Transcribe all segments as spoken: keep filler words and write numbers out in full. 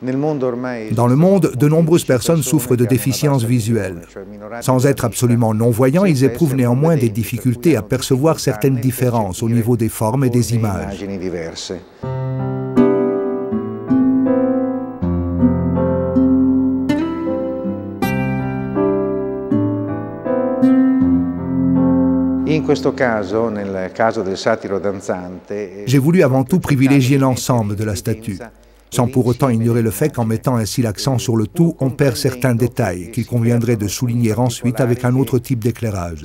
Dans le monde, de nombreuses personnes souffrent de déficiences visuelles. Sans être absolument non-voyants, ils éprouvent néanmoins des difficultés à percevoir certaines différences au niveau des formes et des images. J'ai voulu avant tout privilégier l'ensemble de la statue, sans pour autant ignorer le fait qu'en mettant ainsi l'accent sur le tout, on perd certains détails qu'il conviendrait de souligner ensuite avec un autre type d'éclairage.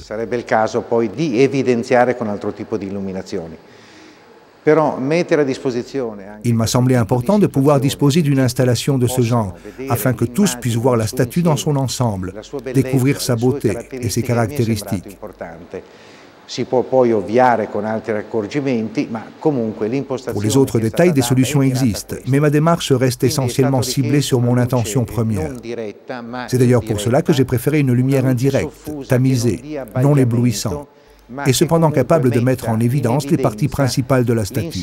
Il m'a semblé important de pouvoir disposer d'une installation de ce genre, afin que tous puissent voir la statue dans son ensemble, découvrir sa beauté et ses caractéristiques. Pour les autres détails, des solutions existent, mais ma démarche reste essentiellement ciblée sur mon intention première. C'est d'ailleurs pour cela que j'ai préféré une lumière indirecte, tamisée, non éblouissante, et cependant capable de mettre en évidence les parties principales de la statue.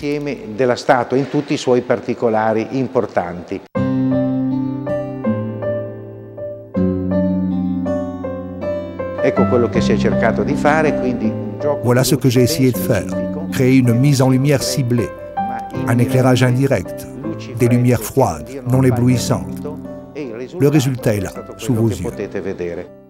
Voilà ce que j'ai essayé de faire, créer une mise en lumière ciblée, un éclairage indirect, des lumières froides, non éblouissantes. Le résultat est là, sous vos yeux.